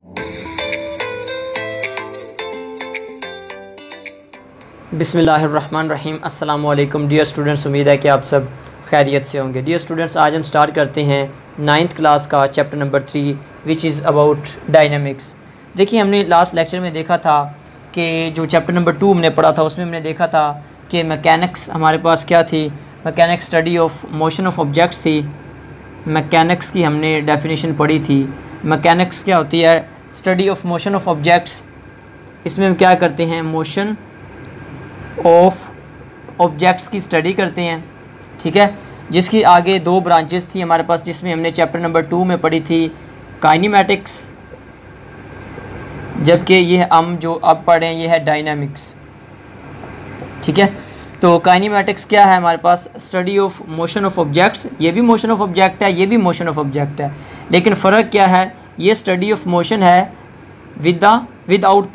बिस्मिल्लाहिर्रहमानिर्रहीम। अस्सलाम वालेकुम डियर स्टूडेंट्स, उम्मीद है कि आप सब खैरियत से होंगे। डियर स्टूडेंट्स, आज हम स्टार्ट करते हैं 9th क्लास का chapter number 3 which is about dynamics. देखिए, हमने लास्ट लेक्चर में देखा था कि जो चैप्टर नंबर 2 हमने पढ़ा था उसमें हमने देखा था कि मैकेनिक्स हमारे पास क्या थी। Mechanics study of motion of objects थी। मैकेनिक्स की हमने डेफिनेशन पढ़ी थी। मैकेनिक्स क्या होती है? Study of motion of objects. इसमें हम क्या करते हैं? मोशन ऑफ ऑब्जेक्ट्स की स्टडी करते हैं, ठीक है। जिसकी आगे 2 ब्रांचेस थी हमारे पास, जिसमें हमने चैप्टर नंबर 2 में पढ़ी थी काइनेमैटिक्स, जबकि ये हम जो अब पढ़ रहे हैं ये है डायनामिक्स, ठीक है। तो काइनेमैटिक्स क्या है हमारे पास? Study of motion of objects. ये भी मोशन ऑफ ऑब्जेक्ट है, ये भी मोशन ऑफ ऑब्जेक्ट है, लेकिन फ़र्क क्या है? ये स्टडी ऑफ मोशन है विदाउट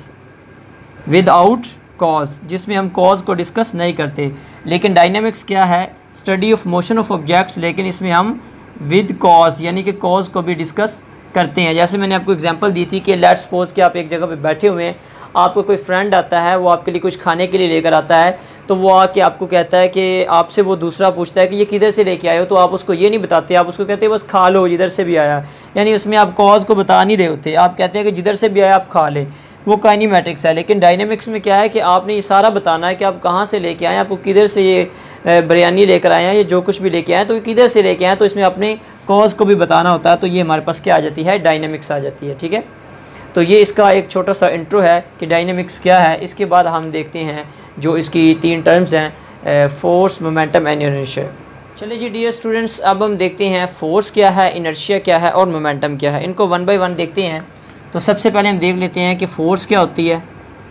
कॉज, जिसमें हम कॉज को डिस्कस नहीं करते। लेकिन डायनामिक्स क्या है? Study of motion of objects, लेकिन इसमें हम विद कॉज यानी कि कॉज को भी डिस्कस करते हैं। जैसे मैंने आपको एग्जांपल दी थी कि लेट्स सपोज कि आप एक जगह पे बैठे हुए हैं, आपको कोई फ्रेंड आता है, वो आपके लिए कुछ खाने के लिए लेकर आता है, तो वो आके आपको कहता है कि आपसे वो दूसरा पूछता है कि ये किधर से लेके आए हो, तो आप उसको ये नहीं बताते, आप उसको कहते हैं बस खा लो जिधर से भी आया। यानी उसमें आप कॉज को बता नहीं रहे होते, आप कहते हैं कि जिधर से भी आया आप खा ले। वो काइनेमैटिक्स है। लेकिन डायनामिक्स में क्या है कि आपने ये सारा बताना है कि आप कहाँ से लेके आए, आपको किधर से ये बिरयानी लेकर आए हैं, ये जो कुछ भी लेके आए तो ये किधर से लेके आए, तो इसमें अपने कॉज को भी बताना होता है। तो ये हमारे पास क्या आ जाती है? डायनामिक्स आ जाती है, ठीक है। तो ये इसका एक छोटा सा इंट्रो है कि डायनामिक्स क्या है। इसके बाद हम देखते हैं जो इसकी 3 टर्म्स हैं, फोर्स, मोमेंटम एंड इनर्शिया। चलिए जी डियर स्टूडेंट्स, अब हम देखते हैं फोर्स क्या है, इनर्शिया क्या है और मोमेंटम क्या है। इनको 1 बाय 1 देखते हैं। तो सबसे पहले हम देख लेते हैं कि फ़ोर्स क्या होती है।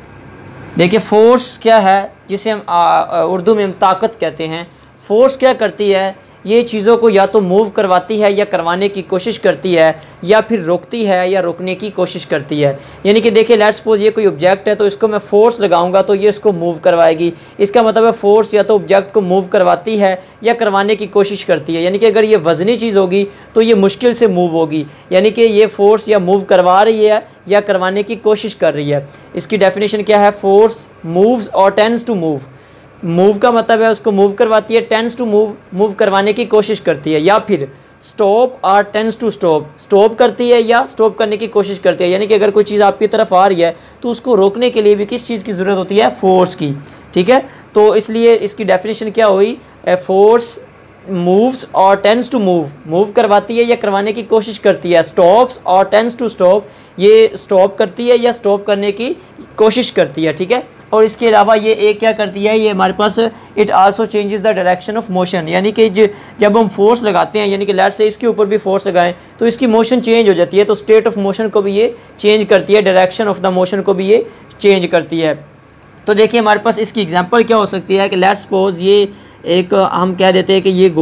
देखिए, फ़ोर्स क्या है, जिसे हम उर्दू में हम ताकत कहते हैं। फ़ोर्स क्या करती है? ये चीज़ों को या तो मूव करवाती है या करवाने की कोशिश करती है, या फिर रोकती है या रोकने की कोशिश करती है। यानी कि देखिए, लेट्स सपोज ये कोई ऑब्जेक्ट है, तो इसको मैं फ़ोर्स लगाऊंगा तो ये इसको मूव करवाएगी। इसका मतलब है फ़ोर्स या तो ऑब्जेक्ट को मूव करवाती है या करवाने की कोशिश करती है। यानी कि अगर ये वज़नी चीज़ होगी तो ये मुश्किल से मूव होगी। यानी कि ये फ़ोर्स या मूव करवा रही है या करवाने की कोशिश कर रही है। इसकी डेफिनेशन क्या है? फोर्स मूव्स और टेंड्स टू मूव। मूव का मतलब है उसको मूव करवाती है, टेंड्स टू मूव करवाने की कोशिश करती है। या फिर स्टॉप और टेंड्स टू स्टॉप करती है या स्टॉप करने की कोशिश करती है। यानी कि अगर कोई चीज़ आपकी तरफ आ रही है तो उसको रोकने के लिए भी किस चीज़ की ज़रूरत होती है? फोर्स की, ठीक है। तो इसलिए इसकी डेफिनेशन क्या हुई? फोर्स मूव्स और टेंड्स टू मूव करवाती है या करवाने की कोशिश करती है। स्टॉप्स और टेंड्स टू स्टॉप, ये स्टॉप करती है या स्टॉप करने की कोशिश करती है, ठीक है। और इसके अलावा ये एक क्या करती है? ये हमारे पास it also changes the direction of motion. यानी कि जब हम फोर्स लगाते हैं, यानी कि लेट्स से इसके ऊपर भी फोर्स लगाएं तो इसकी मोशन चेंज हो जाती है। तो स्टेट ऑफ मोशन को भी ये चेंज करती है, डायरेक्शन ऑफ द मोशन को भी ये चेंज करती है। तो देखिए, हमारे पास इसकी एग्जांपल क्या हो सकती है कि लेट्स सपोज ये एक हम कह देते हैं कि ये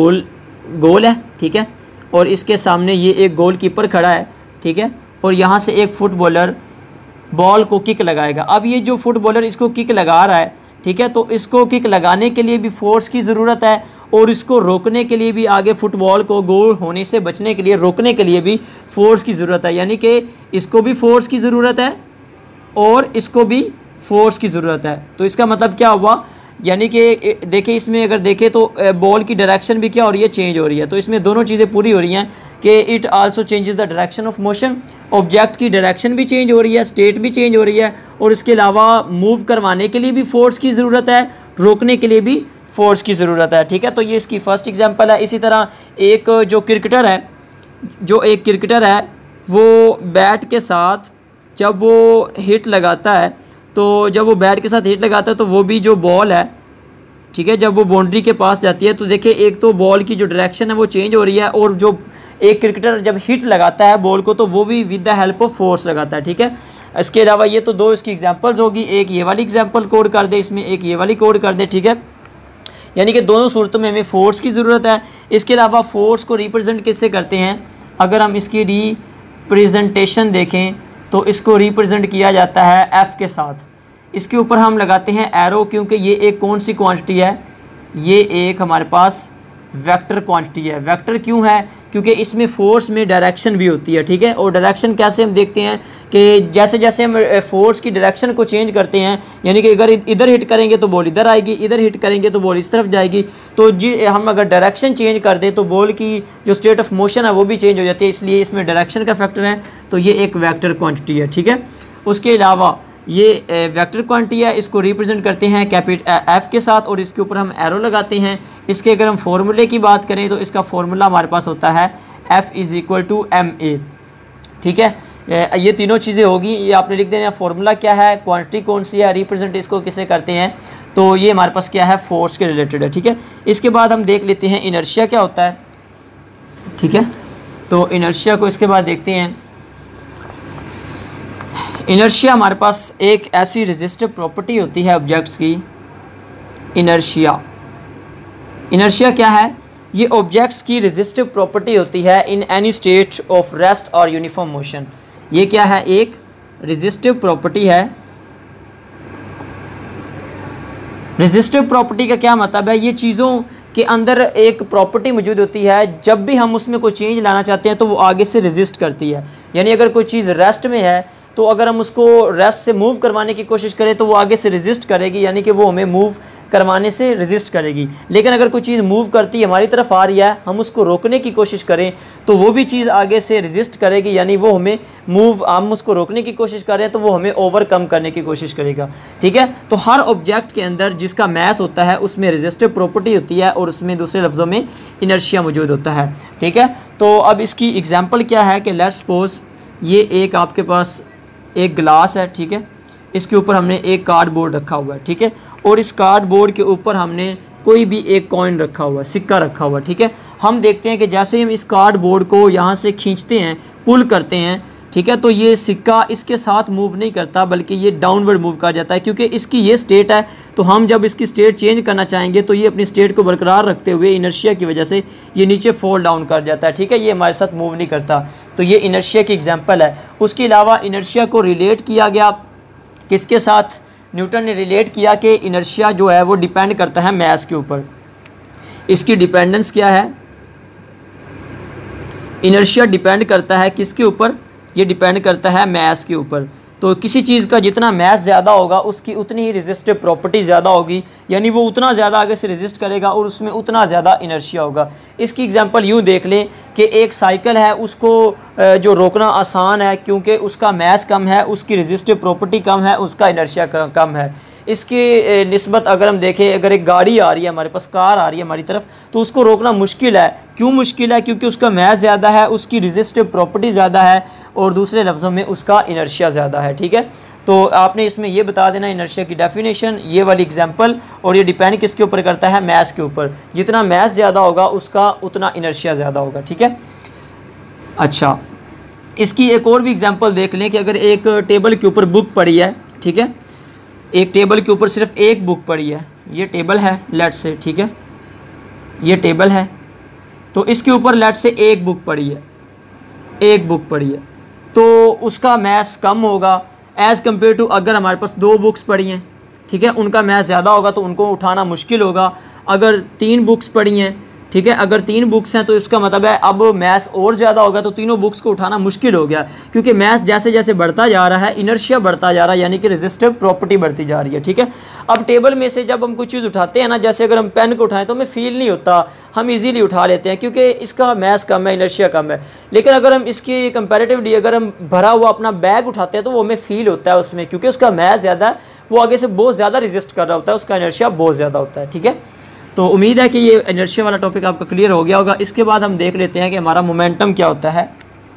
गोल है, ठीक है, और इसके सामने ये एक गोल कीपर खड़ा है, ठीक है, और यहाँ से एक फुटबॉलर बॉल को किक लगाएगा। अब ये जो फुटबॉलर इसको किक लगा रहा है, ठीक है, तो इसको किक लगाने के लिए भी फोर्स की ज़रूरत है और इसको रोकने के लिए भी, आगे फुटबॉल को गोल होने से बचने के लिए रोकने के लिए भी फोर्स की ज़रूरत है। यानी कि इसको भी फोर्स की ज़रूरत है और इसको भी फोर्स की ज़रूरत है। तो इसका मतलब क्या हुआ? यानी कि देखिए, इसमें अगर देखें तो बॉल की डायरेक्शन भी क्या हो रही है? चेंज हो रही है। तो इसमें दोनों चीज़ें पूरी हो रही हैं कि it also changes the direction of motion. Object की डायरेक्शन भी चेंज हो रही है, स्टेट भी चेंज हो रही है, और इसके अलावा मूव करवाने के लिए भी फोर्स की ज़रूरत है, रोकने के लिए भी फोर्स की ज़रूरत है, ठीक है। तो ये इसकी फ़र्स्ट एग्जांपल है। इसी तरह एक जो क्रिकेटर है वो बैट के साथ जब वो हिट लगाता है, तो जब वो बैट के साथ हिट लगाता है तो वो भी जो बॉल है, ठीक है, जब वो बाउंड्री के पास जाती है तो देखिए एक तो बॉल की जो डायरेक्शन है वो चेंज हो रही है, और जो एक क्रिकेटर जब हिट लगाता है बॉल को तो वो भी with the help of force लगाता है, ठीक है। इसके अलावा ये तो 2 इसकी एग्जांपल्स होगी। एक ये वाली एग्जांपल कोड कर दे, इसमें एक ये वाली कोड कर दे, ठीक है। यानी कि दोनों सूरतों में हमें फोर्स की ज़रूरत है। इसके अलावा फोर्स को रिप्रेजेंट किससे करते हैं? अगर हम इसकी रिप्रेजेंटेशन देखें तो इसको रिप्रेजेंट किया जाता है एफ़ के साथ। इसके ऊपर हम लगाते हैं एरो, क्योंकि ये एक कौन सी क्वांटिटी है? ये एक हमारे पास वेक्टर क्वांटिटी है। वेक्टर क्यों है? क्योंकि इसमें फोर्स में डायरेक्शन भी होती है, ठीक है। और डायरेक्शन कैसे हम देखते हैं कि जैसे जैसे हम फोर्स की डायरेक्शन को चेंज करते हैं, यानी कि अगर इधर हिट करेंगे तो बॉल इधर आएगी, इधर हिट करेंगे तो बॉल इस तरफ जाएगी। तो हम अगर डायरेक्शन चेंज कर दें तो बॉल की जो स्टेट ऑफ मोशन है वो भी चेंज हो जाती है, इसलिए इसमें डायरेक्शन का फैक्टर है। तो ये एक वेक्टर क्वांटिटी है, ठीक है। उसके अलावा ये वेक्टर क्वांटिटी है, इसको रिप्रेजेंट करते हैं एफ के साथ और इसके ऊपर हम एरो लगाते हैं। इसके अगर हम फार्मूले की बात करें तो इसका फार्मूला हमारे पास होता है F = ma, ठीक है। ये तीनों चीज़ें होगी, ये आपने लिख देना। फार्मूला क्या है, क्वांटिटी कौन सी है, रिप्रेजेंट इसको किसे करते हैं, तो ये हमारे पास क्या है, फोर्स के रिलेटेड है, ठीक है। इसके बाद हम देख लेते हैं इनर्शिया क्या होता है, ठीक है। तो इनर्शिया को इसके बाद देखते हैं। इनर्शिया हमारे पास एक ऐसी रेजिस्टिव प्रॉपर्टी होती है ऑब्जेक्ट्स की। इनर्शिया क्या है? ये ऑब्जेक्ट्स की रेजिस्टिव प्रॉपर्टी होती है in any state of rest और यूनिफॉर्म मोशन। ये क्या है? एक रेजिस्टिव प्रॉपर्टी है। रेजिस्टिव प्रॉपर्टी का क्या मतलब है? ये चीज़ों के अंदर एक प्रॉपर्टी मौजूद होती है, जब भी हम उसमें कोई चेंज लाना चाहते हैं तो वो आगे से रेजिस्ट करती है। यानी अगर कोई चीज़ रेस्ट में है तो अगर हम उसको रेस्ट से मूव करवाने की कोशिश करें तो वो आगे से रेजिस्ट करेगी, यानी कि वो हमें मूव करवाने से रेजिस्ट करेगी। लेकिन अगर कोई चीज़ मूव करती है, हमारी तरफ आ रही है, हम उसको रोकने की कोशिश करें तो वो भी चीज़ आगे से रेजिस्ट करेगी, यानी वो हमें हम उसको रोकने की कोशिश कर रहे हैं तो वो हमें ओवरकम करने की कोशिश करेगा, ठीक है। तो हर ऑब्जेक्ट के अंदर जिसका मैस होता है उसमें रेजिस्टिव प्रॉपर्टी होती है और उसमें दूसरे लफ्ज़ों में इनर्शिया मौजूद होता है, ठीक है। तो अब इसकी एग्जाम्पल क्या है कि लेट्स सपोज ये एक आपके पास एक गिलास है, ठीक है। इसके ऊपर हमने एक कार्डबोर्ड रखा हुआ है, ठीक है। और इस कार्डबोर्ड के ऊपर हमने कोई भी एक कॉइन रखा हुआ है, सिक्का रखा हुआ है, ठीक है। हम देखते हैं कि जैसे ही हम इस कार्डबोर्ड को यहाँ से खींचते हैं, पुल करते हैं, ठीक है, तो ये सिक्का इसके साथ मूव नहीं करता बल्कि ये डाउनवर्ड मूव कर जाता है, क्योंकि इसकी ये स्टेट है। तो हम जब इसकी स्टेट चेंज करना चाहेंगे तो ये अपनी स्टेट को बरकरार रखते हुए इनर्शिया की वजह से ये नीचे फॉल डाउन कर जाता है, ठीक है। ये हमारे साथ मूव नहीं करता। तो ये इनर्शिया की एग्जांपल है। उसके अलावा इनर्शिया को रिलेट किया गया किसके साथ? न्यूटन ने रिलेट किया कि इनर्शिया जो है वो डिपेंड करता है मैस के ऊपर। इसकी डिपेंडेंस क्या है? इनर्शिया डिपेंड करता है किसके ऊपर? ये डिपेंड करता है मैस के ऊपर। तो किसी चीज़ का जितना मैस ज़्यादा होगा उसकी उतनी ही रेजिस्टिव प्रॉपर्टी ज़्यादा होगी, यानी वो उतना ज़्यादा आगे से रेजिस्ट करेगा और उसमें उतना ज़्यादा इनर्शिया होगा। इसकी एग्जांपल यूँ देख लें कि एक साइकिल है, उसको जो रोकना आसान है क्योंकि उसका मैस कम है, उसकी रेजिस्टिव प्रॉपर्टी कम है, उसका इनर्शिया कम है। इसकी निस्बत अगर हम देखें, अगर एक गाड़ी आ रही है हमारे पास, कार आ रही है हमारी तरफ, तो उसको रोकना मुश्किल है। क्यों मुश्किल है? क्योंकि उसका मैस ज़्यादा है, उसकी रेजिस्टिव प्रॉपर्टी ज़्यादा है और दूसरे लफ्ज़ों में उसका इनर्शिया ज़्यादा है, ठीक है। तो आपने इसमें ये बता देना इनर्शिया की डेफिनेशन, ये वाली एग्जांपल, और ये डिपेंड किसके ऊपर करता है? मैस के ऊपर। जितना मैस ज़्यादा होगा उसका उतना इनर्शिया ज़्यादा होगा, ठीक है। अच्छा, इसकी एक और भी एग्जांपल देख लें कि अगर एक टेबल के ऊपर बुक पड़ी है, ठीक है, एक टेबल के ऊपर सिर्फ एक बुक पड़ी है, ये टेबल है लेट से, ठीक है, ये टेबल है, तो इसके ऊपर लेट से एक बुक पड़ी है, एक बुक पड़ी है, तो उसका मैस कम होगा एज़ कम्पेयर टू अगर हमारे पास दो बुक्स पड़ी हैं, ठीक है, उनका मैस ज़्यादा होगा तो उनको उठाना मुश्किल होगा। अगर तीन बुक्स पड़ी हैं, ठीक है, अगर तीन बुक्स हैं तो इसका मतलब है अब मैस और ज़्यादा होगा, तो तीनों बुक्स को उठाना मुश्किल हो गया, क्योंकि मैस जैसे जैसे बढ़ता जा रहा है इनर्शिया बढ़ता जा रहा है, यानी कि रेजिस्टिव प्रॉपर्टी बढ़ती जा रही है, ठीक है। अब टेबल में से जब हम कोई चीज़ उठाते हैं ना, जैसे अगर हम पेन को उठाएं तो हमें फील नहीं होता, हम इजीली उठा लेते हैं क्योंकि इसका मैस कम है, इनर्शिया कम है। लेकिन अगर हम इसकी कंपैरेटिवली अगर हम भरा हुआ अपना बैग उठाते हैं तो वो हमें फील होता है उसमें, क्योंकि उसका मैस ज़्यादा है, वो आगे से बहुत ज़्यादा रेजिस्ट कर रहा होता है, उसका इनर्शिया बहुत ज़्यादा होता है, ठीक है। तो उम्मीद है कि ये इनर्शिया वाला टॉपिक आपका क्लियर हो गया होगा। इसके बाद हम देख लेते हैं कि हमारा मोमेंटम क्या होता है।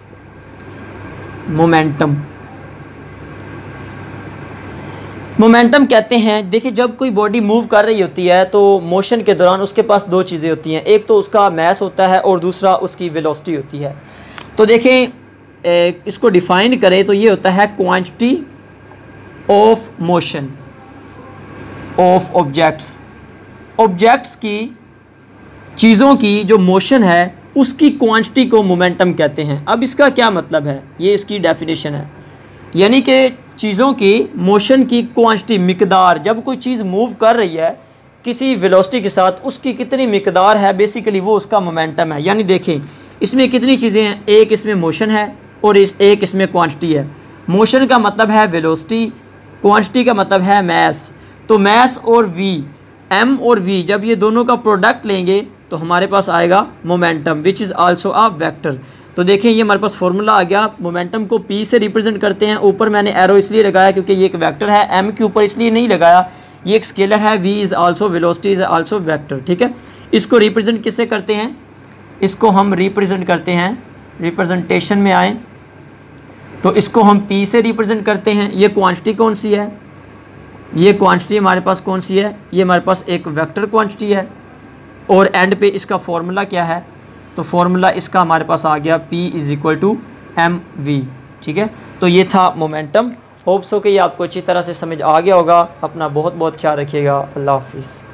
मोमेंटम कहते हैं, देखिए जब कोई बॉडी मूव कर रही होती है तो मोशन के दौरान उसके पास दो चीज़ें होती हैं, एक तो उसका मैस होता है और दूसरा उसकी वेलोसिटी होती है। तो देखें इसको डिफ़ाइन करें तो ये होता है quantity of motion of objects की, चीज़ों की जो मोशन है उसकी क्वांटिटी को मोमेंटम कहते हैं। अब इसका क्या मतलब है, ये इसकी डेफिनेशन है, यानी कि चीज़ों की मोशन की क्वांटिटी, मिकदार, जब कोई चीज़ मूव कर रही है किसी वेलोसिटी के साथ उसकी कितनी मिकदार है, बेसिकली वो उसका मोमेंटम है। यानी देखें इसमें कितनी चीज़ें हैं, एक इसमें मोशन है और एक इसमें क्वांटिटी है। मोशन का मतलब है वेलोसिटी, क्वांटिटी का मतलब है मैस। तो मैस और वी, एम और वी, जब ये दोनों का प्रोडक्ट लेंगे तो हमारे पास आएगा momentum which is also a vector. तो देखें ये हमारे पास फॉर्मूला आ गया। मोमेंटम को पी से रिप्रेजेंट करते हैं। ऊपर मैंने एरो इसलिए लगाया क्योंकि ये एक वेक्टर है, एम के ऊपर इसलिए नहीं लगाया, ये एक स्केलर है। V is also velocity is also vector, ठीक है। इसको रिप्रेजेंट किससे करते हैं, इसको हम रिप्रेजेंट करते हैं, रिप्रेजेंटेशन में आए तो इसको हम पी से रिप्रेजेंट करते हैं। ये क्वांटिटी कौन सी है, ये क्वांटिटी हमारे पास कौन सी है, ये हमारे पास एक वेक्टर क्वांटिटी है। और एंड पे इसका फॉर्मूला क्या है, तो फॉर्मूला इसका हमारे पास आ गया P is equal to M V, ठीक है। तो ये था मोमेंटम। होप्स हो कि ये आपको अच्छी तरह से समझ आ गया होगा। अपना बहुत बहुत ख्याल रखिएगा। अल्लाह हाफिज़।